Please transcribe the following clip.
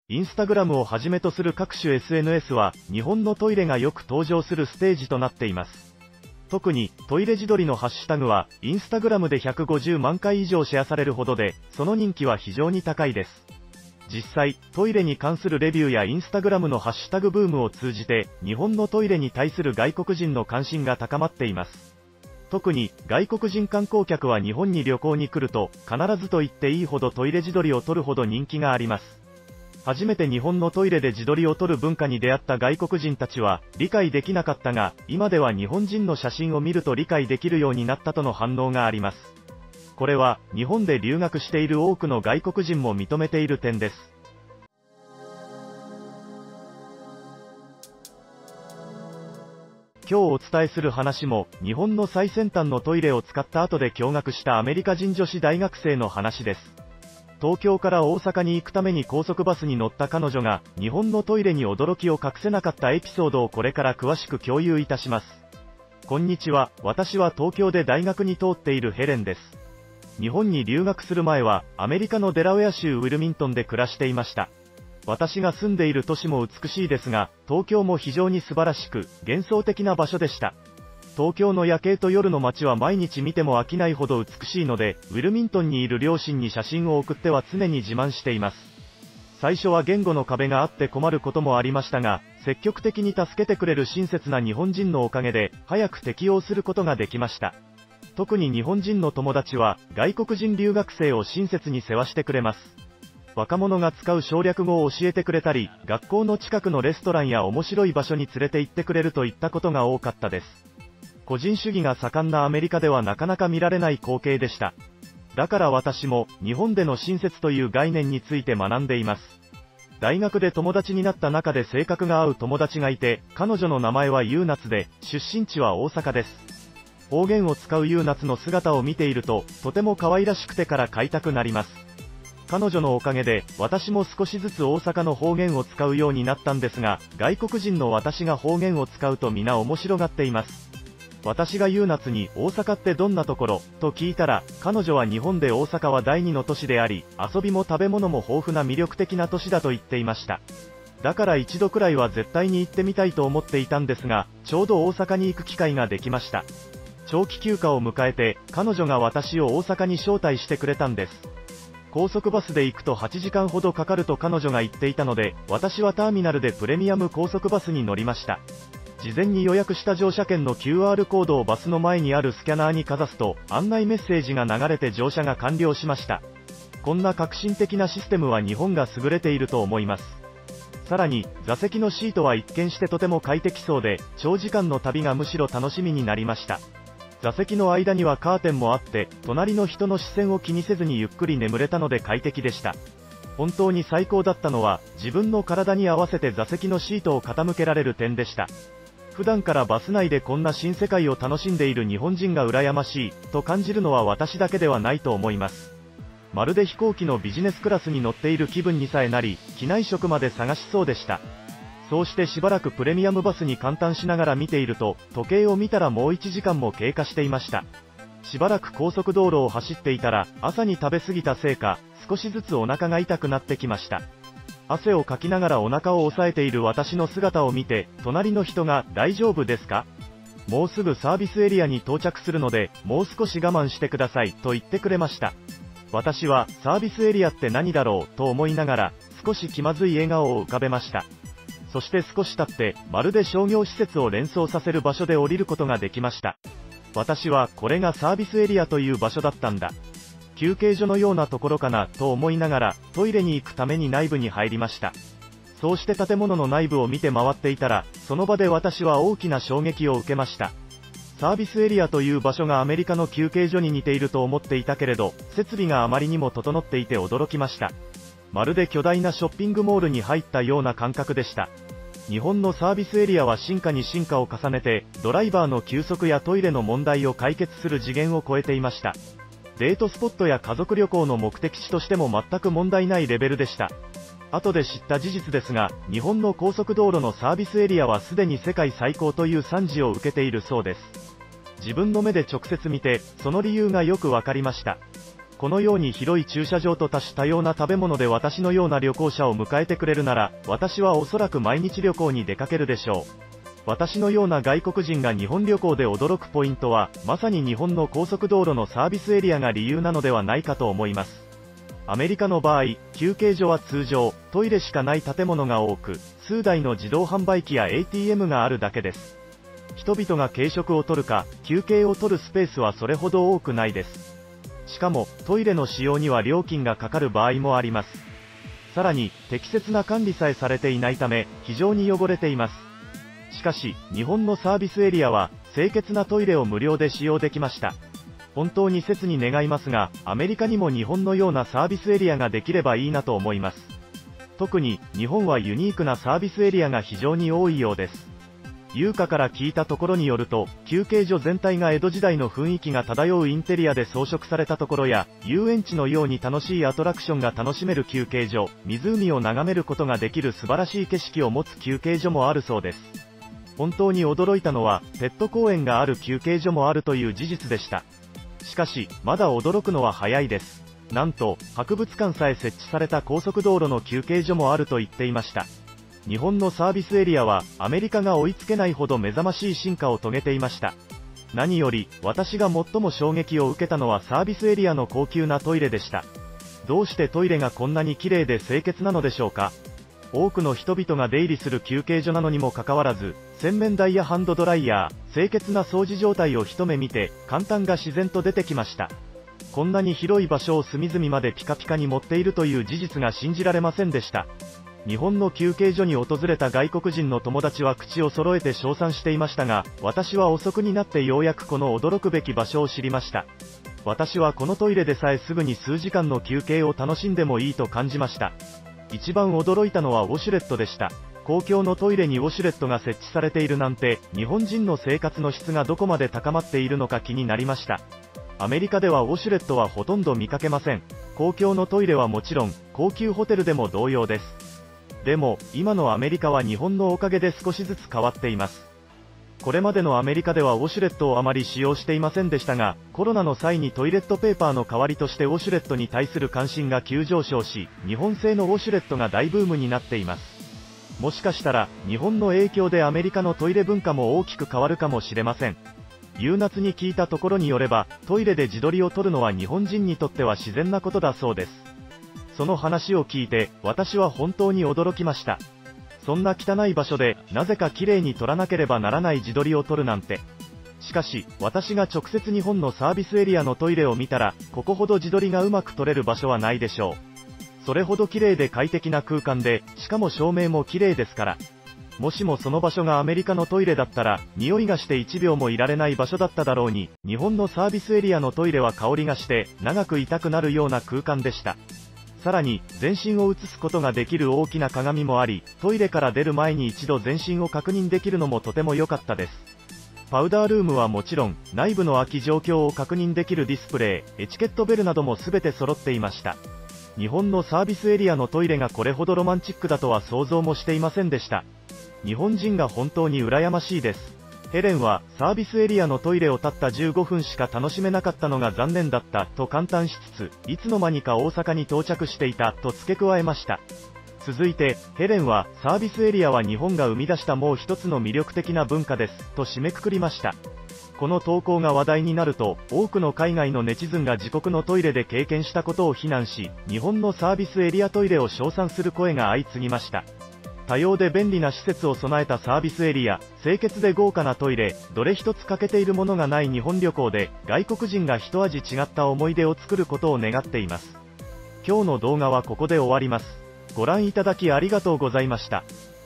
インスタグラムをはじめとする各種 SNS は、日本のトイレがよく登場するステージとなっています。特に、トイレ自撮りのハッシュタグは、インスタグラムで150万回以上シェアされるほどで、その人気は非常に高いです。実際、トイレに関するレビューやインスタグラムのハッシュタグブームを通じて、日本のトイレに対する外国人の関心が高まっています。特に、外国人観光客は日本に旅行に来ると、必ずと言っていいほどトイレ自撮りを撮るほど人気があります。初めて日本のトイレで自撮りを撮る文化に出会った外国人たちは、理解できなかったが、今では日本人の写真を見ると理解できるようになったとの反応があります。これは、日本で留学している多くの外国人も認めている点です。今日お伝えする話も、日本の最先端のトイレを使った後で驚愕したアメリカ人女子大学生の話です。東京から大阪に行くために高速バスに乗った彼女が、日本のトイレに驚きを隠せなかったエピソードをこれから詳しく共有いたします。こんにちは、私は東京で大学に通っているヘレンです。日本に留学する前は、アメリカのデラウェア州ウィルミントンで暮らしていました。私が住んでいる都市も美しいですが、東京も非常に素晴らしく、幻想的な場所でした。東京の夜景と夜の街は毎日見ても飽きないほど美しいので、ウィルミントンにいる両親に写真を送っては常に自慢しています。最初は言語の壁があって困ることもありましたが、積極的に助けてくれる親切な日本人のおかげで、早く適応することができました。特に日本人の友達は、外国人留学生を親切に世話してくれます。若者が使う省略語を教えてくれたり、学校の近くのレストランや面白い場所に連れて行ってくれるといったことが多かったです。個人主義が盛んなアメリカではなかなか見られない光景でした。だから私も、日本での親切という概念について学んでいます。大学で友達になった中で性格が合う友達がいて、彼女の名前はユーナツで、出身地は大阪です。方言を使うユーナツの姿を見ていると、とても可愛らしくてから買いたくなります。彼女のおかげで、私も少しずつ大阪の方言を使うようになったんですが、外国人の私が方言を使うと皆面白がっています。私がユーナツに大阪ってどんなところと聞いたら、彼女は日本で大阪は第2の都市であり、遊びも食べ物も豊富な魅力的な都市だと言っていました。だから一度くらいは絶対に行ってみたいと思っていたんですが、ちょうど大阪に行く機会ができました。長期休暇を迎えて、彼女が私を大阪に招待してくれたんです。高速バスで行くと8時間ほどかかると彼女が言っていたので、私はターミナルでプレミアム高速バスに乗りました。事前に予約した乗車券の QR コードをバスの前にあるスキャナーにかざすと、案内メッセージが流れて乗車が完了しました。こんな革新的なシステムは日本が優れていると思います。さらに、座席のシートは一見してとても快適そうで、長時間の旅がむしろ楽しみになりました。座席の間にはカーテンもあって、隣の人の視線を気にせずにゆっくり眠れたので快適でした。本当に最高だったのは、自分の体に合わせて座席のシートを傾けられる点でした。普段からバス内でこんな新世界を楽しんでいる日本人が羨ましい、と感じるのは私だけではないと思います。まるで飛行機のビジネスクラスに乗っている気分にさえなり、機内食まで探しそうでした。そうしてしばらくプレミアムバスに感嘆しながら見ていると、時計を見たらもう1時間も経過していました。しばらく高速道路を走っていたら、朝に食べ過ぎたせいか、少しずつお腹が痛くなってきました。汗をかきながらお腹を押さえている私の姿を見て、隣の人が、大丈夫ですか？もうすぐサービスエリアに到着するので、もう少し我慢してください、と言ってくれました。私は、サービスエリアって何だろう、と思いながら、少し気まずい笑顔を浮かべました。そして少し経って、まるで商業施設を連想させる場所で降りることができました。私は、これがサービスエリアという場所だったんだ。休憩所のようなところかな、と思いながら、トイレに行くために内部に入りました。そうして建物の内部を見て回っていたら、その場で私は大きな衝撃を受けました。サービスエリアという場所がアメリカの休憩所に似ていると思っていたけれど、設備があまりにも整っていて驚きました。まるで巨大なショッピングモールに入ったような感覚でした。日本のサービスエリアは進化に進化を重ねて、ドライバーの休息やトイレの問題を解決する次元を超えていました。デートスポットや家族旅行の目的地としても全く問題ないレベルでした。後で知った事実ですが、日本の高速道路のサービスエリアはすでに世界最高という賛辞を受けているそうです。自分の目で直接見て、その理由がよくわかりました。 このように広い駐車場と多種多様な食べ物で私のような旅行者を迎えてくれるなら、私はおそらく毎日旅行に出かけるでしょう。私のような外国人が日本旅行で驚くポイントは、まさに日本の高速道路のサービスエリアが理由なのではないかと思います。アメリカの場合、休憩所は通常、トイレしかない建物が多く、数台の自動販売機や ATM があるだけです。人々が軽食を取るか、休憩を取るスペースはそれほど多くないです。しかも、トイレの使用には料金がかかる場合もあります。さらに、適切な管理さえされていないため、非常に汚れています。しかし、日本のサービスエリアは、清潔なトイレを無料で使用できました。本当に切に願いますが、アメリカにも日本のようなサービスエリアができればいいなと思います。特に、日本はユニークなサービスエリアが非常に多いようです。優香から聞いたところによると、休憩所全体が江戸時代の雰囲気が漂うインテリアで装飾されたところや、遊園地のように楽しいアトラクションが楽しめる休憩所、湖を眺めることができる素晴らしい景色を持つ休憩所もあるそうです。本当に驚いたのは、ペット公園がある休憩所もあるという事実でした。しかし、まだ驚くのは早いです。なんと、博物館さえ設置された高速道路の休憩所もあると言っていました。日本のサービスエリアは、アメリカが追いつけないほど目覚ましい進化を遂げていました。何より、私が最も衝撃を受けたのはサービスエリアの高級なトイレでした。どうしてトイレがこんなに綺麗で清潔なのでしょうか。多くの人々が出入りする休憩所なのにもかかわらず、洗面台やハンドドライヤー、清潔な掃除状態を一目見て、簡単が自然と出てきました。こんなに広い場所を隅々までピカピカに持っているという事実が信じられませんでした。日本の休憩所に訪れた外国人の友達は口を揃えて称賛していましたが、私は遅くになってようやくこの驚くべき場所を知りました。私はこのトイレでさえすぐに数時間の休憩を楽しんでもいいと感じました。一番驚いたのはウォシュレットでした。公共のトイレにウォシュレットが設置されているなんて、日本人の生活の質がどこまで高まっているのか気になりました。アメリカではウォシュレットはほとんど見かけません。公共のトイレはもちろん、高級ホテルでも同様です。でも、今のアメリカは日本のおかげで少しずつ変わっています。これまでのアメリカではウォシュレットをあまり使用していませんでしたが、コロナの際にトイレットペーパーの代わりとしてウォシュレットに対する関心が急上昇し、日本製のウォシュレットが大ブームになっています。もしかしたら、日本の影響でアメリカのトイレ文化も大きく変わるかもしれません。夕夏に聞いたところによれば、トイレで自撮りを撮るのは日本人にとっては自然なことだそうです。その話を聞いて、私は本当に驚きました。そんな汚い場所で、なぜか綺麗に撮らなければならない自撮りを撮るなんて。しかし、私が直接日本のサービスエリアのトイレを見たら、ここほど自撮りがうまく撮れる場所はないでしょう。それほど綺麗で快適な空間で、しかも照明も綺麗ですから。もしもその場所がアメリカのトイレだったら、匂いがして1秒もいられない場所だっただろうに、日本のサービスエリアのトイレは香りがして、長くいたくなるような空間でした。さらに、全身を映すことができる大きな鏡もあり、トイレから出る前に一度全身を確認できるのもとても良かったです。パウダールームはもちろん、内部の空き状況を確認できるディスプレイ、エチケットベルなども全て揃っていました。日本のサービスエリアのトイレがこれほどロマンチックだとは想像もしていませんでした。日本人が本当に羨ましいです。ヘレンは、サービスエリアのトイレをたった15分しか楽しめなかったのが残念だった、と感嘆しつつ、いつの間にか大阪に到着していた、と付け加えました。続いて、ヘレンは、サービスエリアは日本が生み出したもう一つの魅力的な文化です、と締めくくりました。この投稿が話題になると、多くの海外のネチズンが自国のトイレで経験したことを非難し、日本のサービスエリアトイレを称賛する声が相次ぎました。多様で便利な施設を備えたサービスエリア、清潔で豪華なトイレ、どれ一つ欠けているものがない日本旅行で、外国人が一味違った思い出を作ることを願っています。今日の動画はここで終わります。ご覧いただきありがとうございました。